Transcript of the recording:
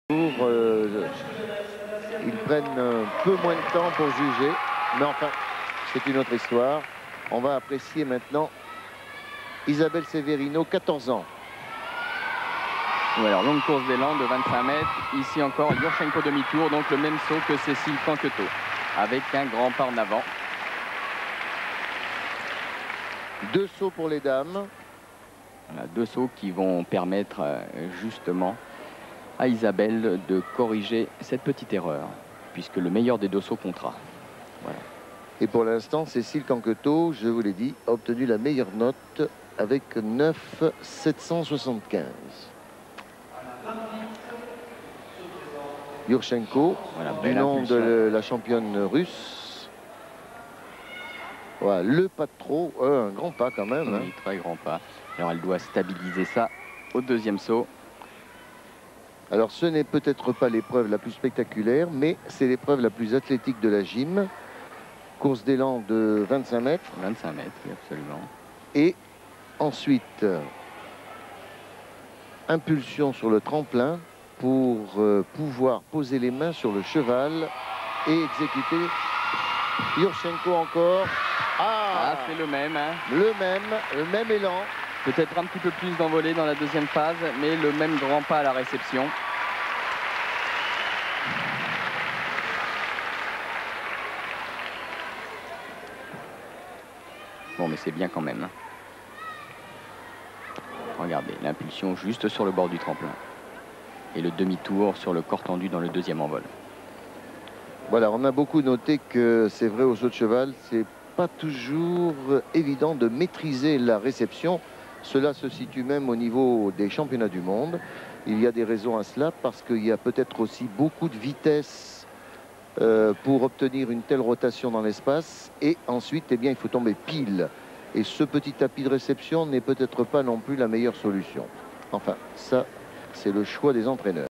Ils prennent un peu moins de temps pour juger, mais enfin, c'est une autre histoire. On va apprécier maintenant Isabelle Severino, 14 ans. Oui, alors longue course d'élan de 25 mètres. Ici encore, Yurchenko demi-tour, donc le même saut que Cécile Canquetot, avec un grand pas en avant. Deux sauts pour les dames. Voilà, deux sauts qui vont permettre justement à Isabelle de corriger cette petite erreur, puisque le meilleur des deux sauts comptera. Voilà. Et pour l'instant, Cécile Canquetot, je vous l'ai dit, a obtenu la meilleure note avec 9,775. Yurchenko, Voilà, du nom de la championne russe. Voilà, le pas de trop, un grand pas quand même. Oui, très grand pas. Alors elle doit stabiliser ça au deuxième saut. Alors ce n'est peut-être pas l'épreuve la plus spectaculaire, mais c'est l'épreuve la plus athlétique de la gym. Course d'élan de 25 mètres. 25 mètres, oui, absolument. Et ensuite, impulsion sur le tremplin pour pouvoir poser les mains sur le cheval et exécuter. Yurchenko encore. Ah, c'est le même. Hein. Le même élan. Peut-être un petit peu plus d'envolée dans la deuxième phase, mais le même grand pas à la réception. Bon, mais c'est bien quand même. Regardez, l'impulsion juste sur le bord du tremplin. Et le demi-tour sur le corps tendu dans le deuxième envol. Voilà, on a beaucoup noté que c'est vrai au saut de cheval, c'est pas toujours évident de maîtriser la réception. Cela se situe même au niveau des championnats du monde. Il y a des raisons à cela parce qu'il y a peut-être aussi beaucoup de vitesse pour obtenir une telle rotation dans l'espace. Et ensuite, eh bien, il faut tomber pile. Et ce petit tapis de réception n'est peut-être pas non plus la meilleure solution. Enfin, ça, c'est le choix des entraîneurs.